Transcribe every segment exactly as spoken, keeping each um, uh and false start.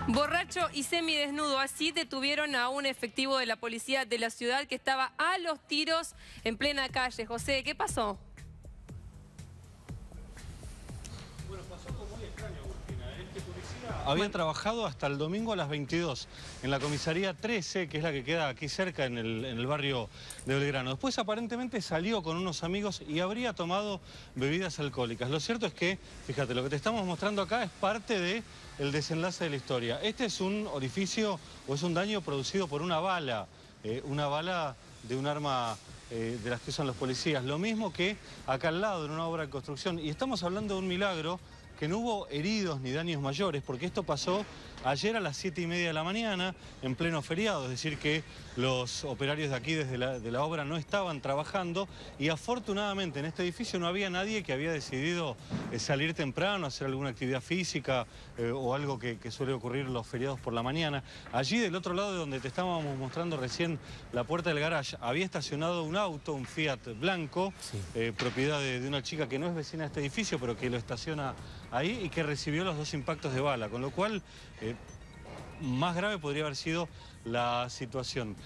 Borracho y semidesnudo, así detuvieron a un efectivo de la policía de la ciudad que estaba a los tiros en plena calle. José, ¿qué pasó? Bueno, pasó algo muy extraño, Agustina. Este policía había trabajado hasta el domingo a las veintidós en la comisaría trece, que es la que queda aquí cerca en el, en el barrio de Belgrano. Después aparentemente salió con unos amigos y habría tomado bebidas alcohólicas. Lo cierto es que, fíjate, lo que te estamos mostrando acá es parte de el desenlace de la historia. Este es un orificio o es un daño producido por una bala, eh, una bala de un arma eh, de las que usan los policías. Lo mismo que acá al lado, en una obra de construcción. Y estamos hablando de un milagro, que no hubo heridos ni daños mayores, porque esto pasó ayer a las siete y media de la mañana, en pleno feriado, es decir que los operarios de aquí desde la, de la obra no estaban trabajando y afortunadamente en este edificio no había nadie que había decidido eh, salir temprano, hacer alguna actividad física eh, o algo que, que suele ocurrir los feriados por la mañana. Allí del otro lado de donde te estábamos mostrando recién la puerta del garage, había estacionado un auto, un Fiat blanco, sí. eh, propiedad de, de una chica que no es vecina de este edificio, pero que lo estaciona ahí y que recibió los dos impactos de bala, con lo cual eh, más grave podría haber sido la situación.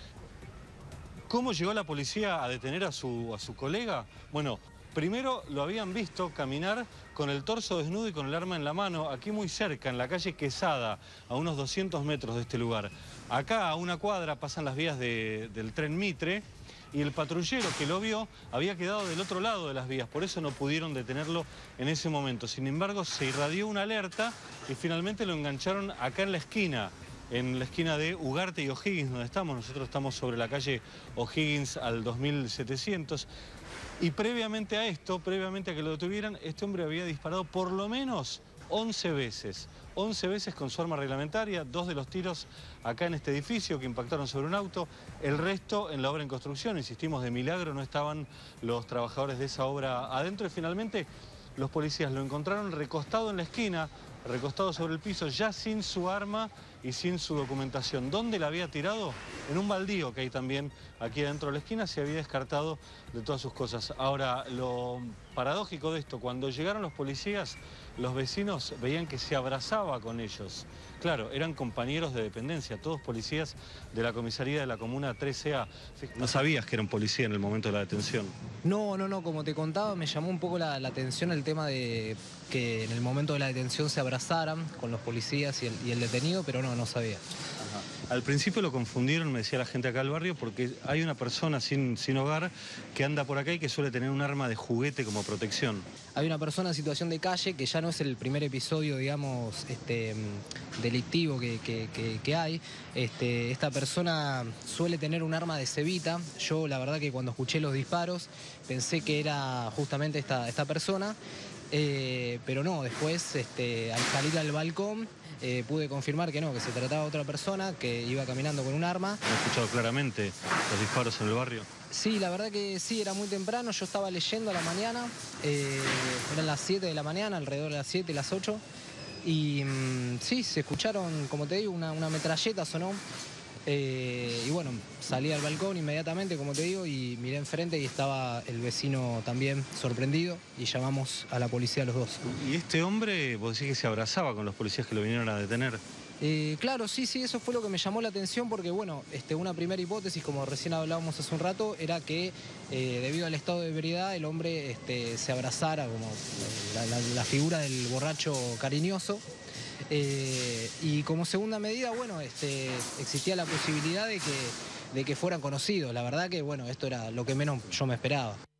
¿Cómo llegó la policía a detener a su, a su colega? Bueno, primero lo habían visto caminar con el torso desnudo y con el arma en la mano, aquí muy cerca, en la calle Quesada, a unos doscientos metros de este lugar. Acá, a una cuadra, pasan las vías de, del tren Mitre, y el patrullero que lo vio había quedado del otro lado de las vías, por eso no pudieron detenerlo en ese momento. Sin embargo, se irradió una alerta y finalmente lo engancharon acá en la esquina, en la esquina de Ugarte y O'Higgins, donde estamos. Nosotros estamos sobre la calle O'Higgins al dos mil setecientos. Y previamente a esto, previamente a que lo detuvieran, este hombre había disparado por lo menos once veces. once veces con su arma reglamentaria, dos de los tiros acá en este edificio que impactaron sobre un auto, el resto en la obra en construcción. Insistimos, de milagro no estaban los trabajadores de esa obra adentro y finalmente los policías lo encontraron recostado en la esquina, recostado sobre el piso, ya sin su arma y sin su documentación. ¿Dónde la había tirado? En un baldío que hay también aquí adentro de la esquina, se había descartado de todas sus cosas. Ahora, lo paradójico de esto, cuando llegaron los policías, los vecinos veían que se abrazaba con ellos. Claro, eran compañeros de dependencia, todos policías de la comisaría de la comuna trece A. ¿No sabías que era un policía en el momento de la detención? No, no, no, como te contaba, me llamó un poco la, la atención el tema de que en el momento de la detención se abrazaran con los policías y el, y el detenido, pero no, no sabía. Ajá. Al principio lo confundieron, me decía la gente acá del barrio, porque hay una persona sin, sin hogar que anda por acá y que suele tener un arma de juguete como protección. Hay una persona en situación de calle, que ya no es el primer episodio, digamos, este, delictivo que, que, que, que hay. Este, esta persona suele tener un arma de cevita. Yo, la verdad que cuando escuché los disparos, pensé que era justamente esta, esta persona. Eh, pero no, después, este, al salir al balcón, eh, pude confirmar que no, que se trataba de otra persona que iba caminando con un arma. ¿Has escuchado claramente los disparos en el barrio? Sí, la verdad que sí, era muy temprano, yo estaba leyendo a la mañana, eh, eran las siete de la mañana, alrededor de las siete, las ocho, y mmm, sí, se escucharon, como te digo, una, una metralleta sonó. Eh, y bueno, salí al balcón inmediatamente, como te digo, y miré enfrente y estaba el vecino también sorprendido y llamamos a la policía a los dos. ¿Y este hombre, vos decís que se abrazaba con los policías que lo vinieron a detener? Eh, claro, sí, sí, eso fue lo que me llamó la atención porque, bueno, este, una primera hipótesis, como recién hablábamos hace un rato, era que eh, debido al estado de ebriedad el hombre este, se abrazara como eh, la, la, la figura del borracho cariñoso. Eh, y como segunda medida, bueno, este, existía la posibilidad de que, de que fueran conocidos. La verdad que, bueno, esto era lo que menos yo me esperaba.